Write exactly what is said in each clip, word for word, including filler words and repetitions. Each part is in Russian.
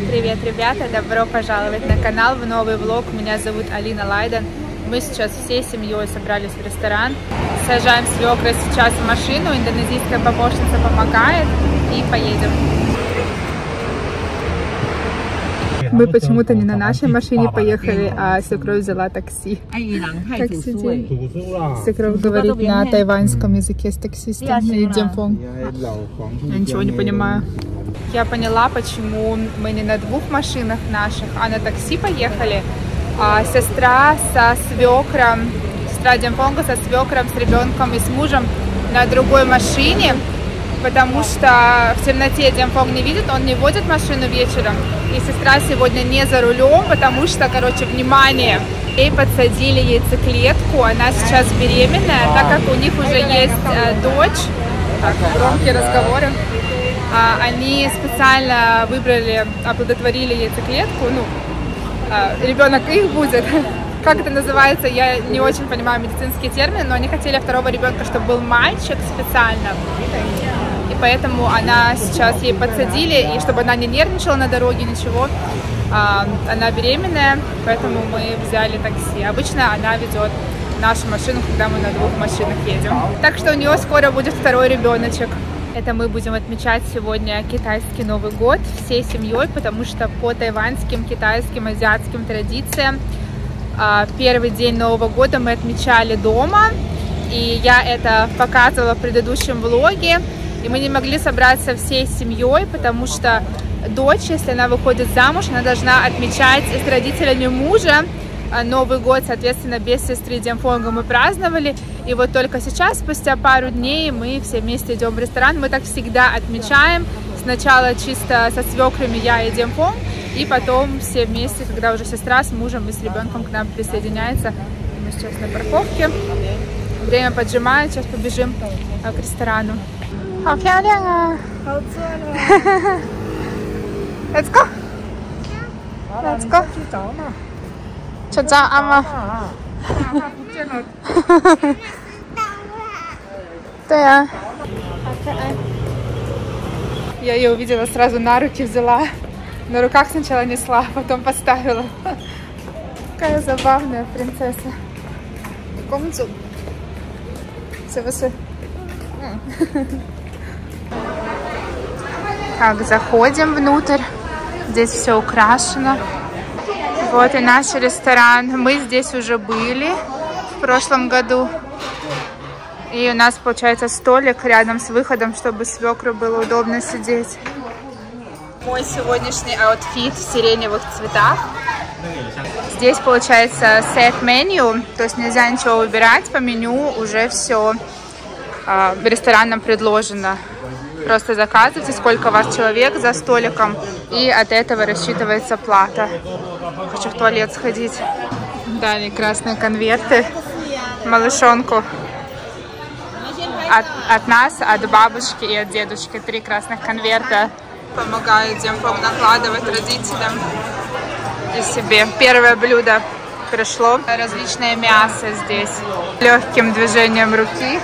Привет, ребята! Добро пожаловать на канал, в новый влог. Меня зовут Алина Лайден. Мы сейчас всей семьей собрались в ресторан. Сажаем свекра сейчас в машину, индонезийская помощница помогает, и поедем. Мы почему-то не на нашей машине поехали, а свекровь взяла такси. Такси. Свекровь говорит на тайваньском языке с таксистом. И Демфон. Я ничего не понимаю. Я поняла, почему мы не на двух машинах наших, а на такси поехали. А сестра со свекром, сестра Демфонга со свекром, с ребенком и с мужем на другой машине. Потому что в темноте Демфонг не видит, он не водит машину вечером. И сестра сегодня не за рулем, потому что, короче, внимание, ей подсадили яйцеклетку, она сейчас беременная, так как у них уже есть э, дочь. Так, громкие разговоры. А, они специально выбрали, оплодотворили яйцеклетку, ну, а, ребенок их будет. Как это называется, я не очень понимаю медицинские термины, но они хотели второго ребенка, чтобы был мальчик специально. И поэтому она сейчас ей подсадили, и чтобы она не нервничала на дороге, ничего. А, она беременная, поэтому мы взяли такси. Обычно она ведет нашу машину, когда мы на двух машинах едем. Так что у нее скоро будет второй ребеночек. Это мы будем отмечать сегодня китайский Новый год всей семьей, потому что по тайваньским, китайским, азиатским традициям первый день Нового года мы отмечали дома. И я это показывала в предыдущем влоге. И мы не могли собраться всей семьей, потому что дочь, если она выходит замуж, она должна отмечать с родителями мужа Новый год, соответственно, без сестры Демфонга мы праздновали. И вот только сейчас, спустя пару дней, мы все вместе идем в ресторан. Мы так всегда отмечаем. Сначала чисто со свекрами я и Демфонг, и потом все вместе, когда уже сестра с мужем и с ребенком к нам присоединяется. Мы сейчас на парковке. Время поджимает, сейчас побежим к ресторану. Let's go. Let's go. 出张阿妈。对啊。Я ее увидела, сразу на руки взяла. На руках сначала несла, потом поставила. Какая забавная принцесса. Гонцу. Так, заходим внутрь. Здесь все украшено. Вот и наш ресторан. Мы здесь уже были в прошлом году. И у нас получается столик рядом с выходом, чтобы свекру было удобно сидеть. Мой сегодняшний аутфит в сиреневых цветах. Здесь получается set меню, то есть нельзя ничего выбирать по меню, уже все э, в ресторанном предложено. Просто заказывайте, сколько у вас человек за столиком, и от этого рассчитывается плата. Хочу в туалет сходить. Дали красные конверты малышонку. От, от нас, от бабушки и от дедушки. Три красных конверта. Помогаю Демфонг накладывать родителям и себе. Первое блюдо пришло. Различное мясо здесь. Легким движением руки.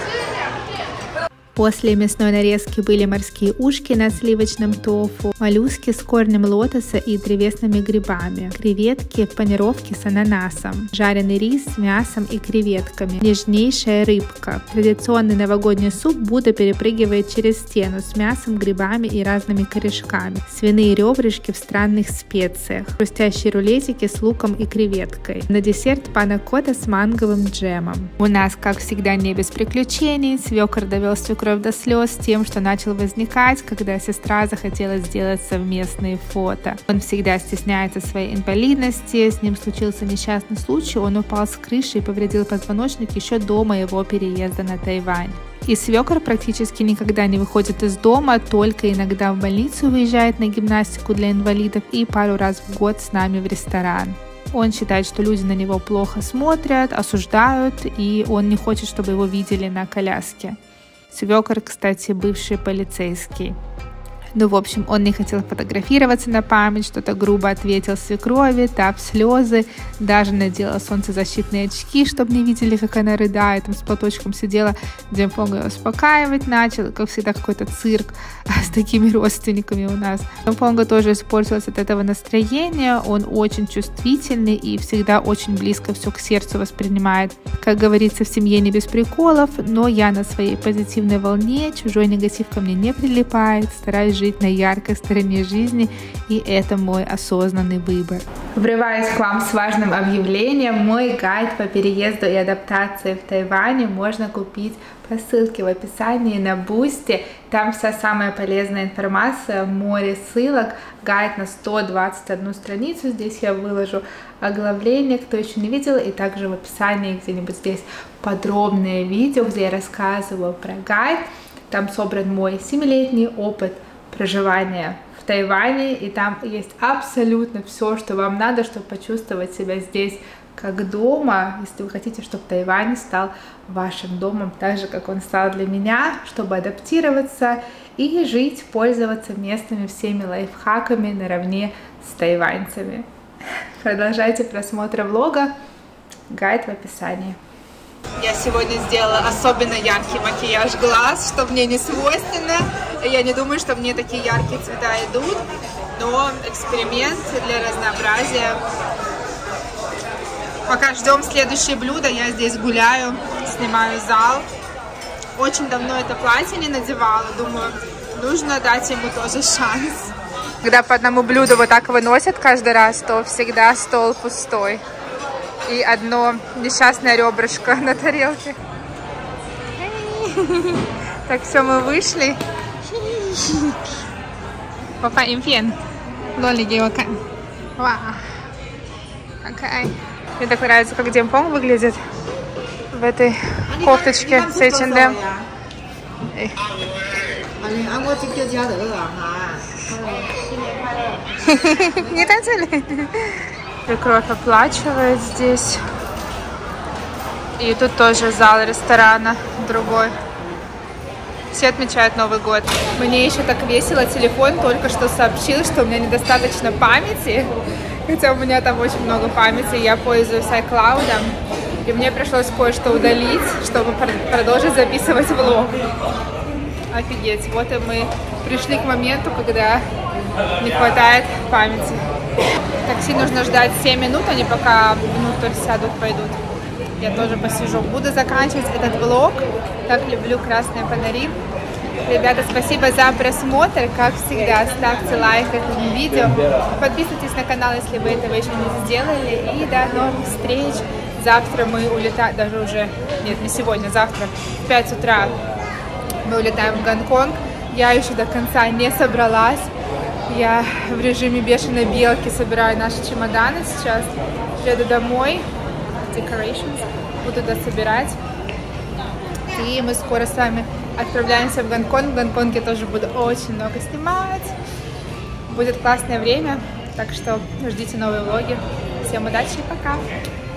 После мясной нарезки были морские ушки на сливочном тофу, моллюски с корнем лотоса и древесными грибами, креветки в панировке с ананасом, жареный рис с мясом и креветками, нежнейшая рыбка. Традиционный новогодний суп Будда перепрыгивает через стену с мясом, грибами и разными корешками, свиные ребрышки в странных специях, хрустящие рулетики с луком и креветкой. На десерт пана-кота с манговым джемом. У нас, как всегда, не без приключений. Свекор довел свекровь до слез тем, что начал возникать, когда сестра захотела сделать совместные фото. Он всегда стесняется своей инвалидности, с ним случился несчастный случай, он упал с крыши и повредил позвоночник еще до моего переезда на Тайвань. И свекор практически никогда не выходит из дома, только иногда в больницу выезжает на гимнастику для инвалидов и пару раз в год с нами в ресторан. Он считает, что люди на него плохо смотрят, осуждают, и он не хочет, чтобы его видели на коляске. Свекор, кстати, бывший полицейский. Ну, в общем, он не хотел фотографироваться на память, что-то грубо ответил свекрови, та в слезы, даже надела солнцезащитные очки, чтобы не видели, как она рыдает, там с платочком сидела. Дзяньфэнг ее успокаивать начал, как всегда какой-то цирк с такими родственниками у нас. Дзяньфэнг тоже испортилось от этого настроения, он очень чувствительный и всегда очень близко все к сердцу воспринимает. Как говорится, в семье не без приколов, но я на своей позитивной волне, чужой негатив ко мне не прилипает, стараюсь жить на яркой стороне жизни, и это мой осознанный выбор. Врываюсь к вам с важным объявлением. Мой гайд по переезду и адаптации в Тайване можно купить по ссылке в описании на Boosty. Там вся самая полезная информация, море ссылок, гайд на сто двадцать одну страницу. Здесь я выложу оглавление, кто еще не видел, и также в описании где-нибудь здесь подробное видео, где я рассказываю про гайд. Там собран мой семилетний опыт проживания в Тайване, и там есть абсолютно все, что вам надо, чтобы почувствовать себя здесь как дома, если вы хотите, чтобы Тайвань стал вашим домом, так же, как он стал для меня, чтобы адаптироваться и жить, пользоваться местными всеми лайфхаками наравне с тайваньцами. Продолжайте просмотр влога, гайд в описании. Я сегодня сделала особенно яркий макияж глаз, что мне не свойственно. Я не думаю, что мне такие яркие цвета идут, но эксперимент для разнообразия. Пока ждем следующее блюдо, я здесь гуляю, снимаю зал. Очень давно это платье не надевала, думаю, нужно дать ему тоже шанс. Когда по одному блюду вот так выносят каждый раз, то всегда стол пустой. И одно несчастное ребрышко на тарелке. Так, все, мы вышли. Папа, имфен. Лоли геока. Вау. Окей. Мне так нравится, как Дзяньфэнг выглядит в этой кофточке с эйч энд эм. Не танцевали? Свекровь оплачивает здесь. И тут тоже зал ресторана другой. Все отмечают Новый год. Мне еще так весело. Телефон только что сообщил, что у меня недостаточно памяти. Хотя у меня там очень много памяти. Я пользуюсь iCloud. И мне пришлось кое-что удалить, чтобы продолжить записывать влог. Офигеть. Вот и мы пришли к моменту, когда не хватает памяти. Такси нужно ждать семь минут, они пока внутрь сядут, пойдут. Я тоже посижу. Буду заканчивать этот влог. Так люблю красные фонари. Ребята, спасибо за просмотр. Как всегда, ставьте лайк этому видео. Подписывайтесь на канал, если вы этого еще не сделали. И до новых встреч. Завтра мы улетаем, даже уже, нет, не сегодня, завтра в пять утра мы улетаем в Гонконг. Я еще до конца не собралась. Я в режиме бешеной белки собираю наши чемоданы сейчас. Еду домой. Decorations. Буду туда собирать. И мы скоро с вами отправляемся в Гонконг. В Гонконге тоже буду очень много снимать. Будет классное время. Так что ждите новые влоги. Всем удачи и пока!